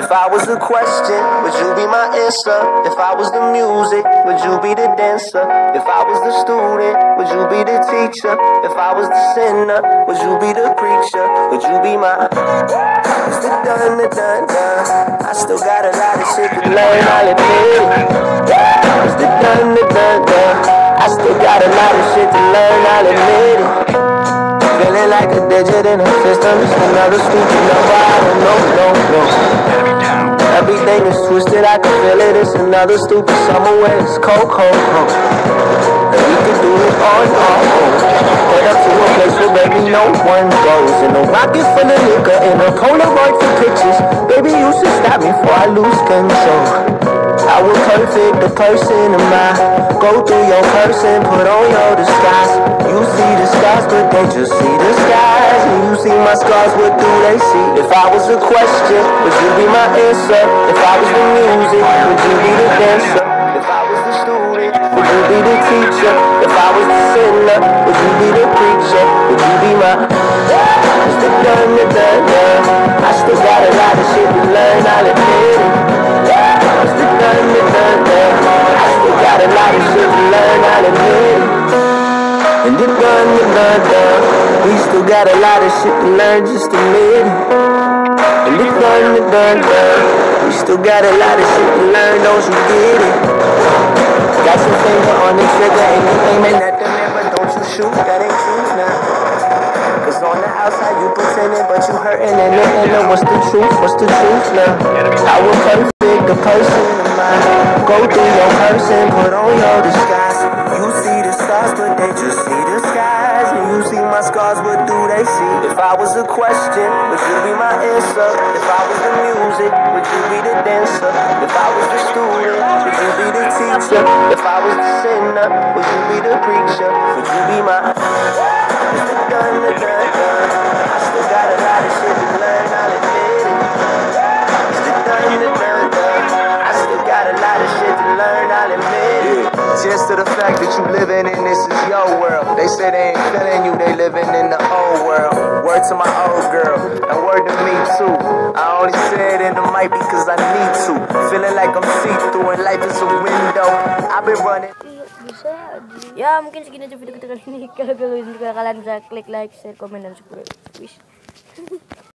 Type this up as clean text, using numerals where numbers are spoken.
If I was the question, would you be my answer? If I was the music, would you be the dancer? If I was the student, would you be the teacher? If I was the sinner, would you be the preacher? Would you be my... It's the done. I still got a lot of shit to learn, I'll admit it. It's the done. I still got a lot of shit to learn, I'll admit it. Feeling like a digit in a system, it's another stupid number, I don't know. Everything is twisted, I can feel it, it's another stupid summer where it's cold. And we can do it on our own. Head up to a place where baby no one goes. In a rocket full of liquor, in a Polaroid for pictures. Baby, you should stop me before I lose control. I was perfect, the person of mine. Go through your person, put on your disguise. You see the stars, but they just see the skies. And you see my scars, what do they see? If I was a question, would you be my answer? If I was the music, would you be the dancer? If I was the student, would you be the teacher? If I was the sinner, would you be the preacher? Would you be my... It's the done. I still got a lot of shit to learn, I'll admit it. It's the done. I still got a lot of shit to learn, I'll admit it. And the done. We still got a lot of shit to learn, just admit it. And the done. We still got a lot of shit to learn, don't you get it? Got your finger on the trigger and you aiming at the mirror, don't you shoot, that ain't true now. Cause on the outside you pretending, but you hurting in the inner. What's the truth now? I was perfect, the person of mine. Go through your person, put on your disguise. You see the stars, but they just see the skies. And you see my scars, what do they see? If I was a question, would you be my answer? If I was the music, would you be the dancer? If I was the student, would you be the teacher? If I was the sinner, would you be the preacher? Would you be my... It's the done. I still got a lot of shit to learn, I'll admit it. It's the done. I still got a lot of shit to learn, I'll admit it. Cheers to the fact that you living in this is your world. They say they ain't feeling you, they living in the old world. Word to my old girl, and word to me too. I only say it in the mic because I need to. Feeling like I'm see-through and life is a window. I've been running. Ya mungkin segini aja video kita kali ini. Kalau kalian suka, kalian bisa klik like, share, komen, dan subscribe.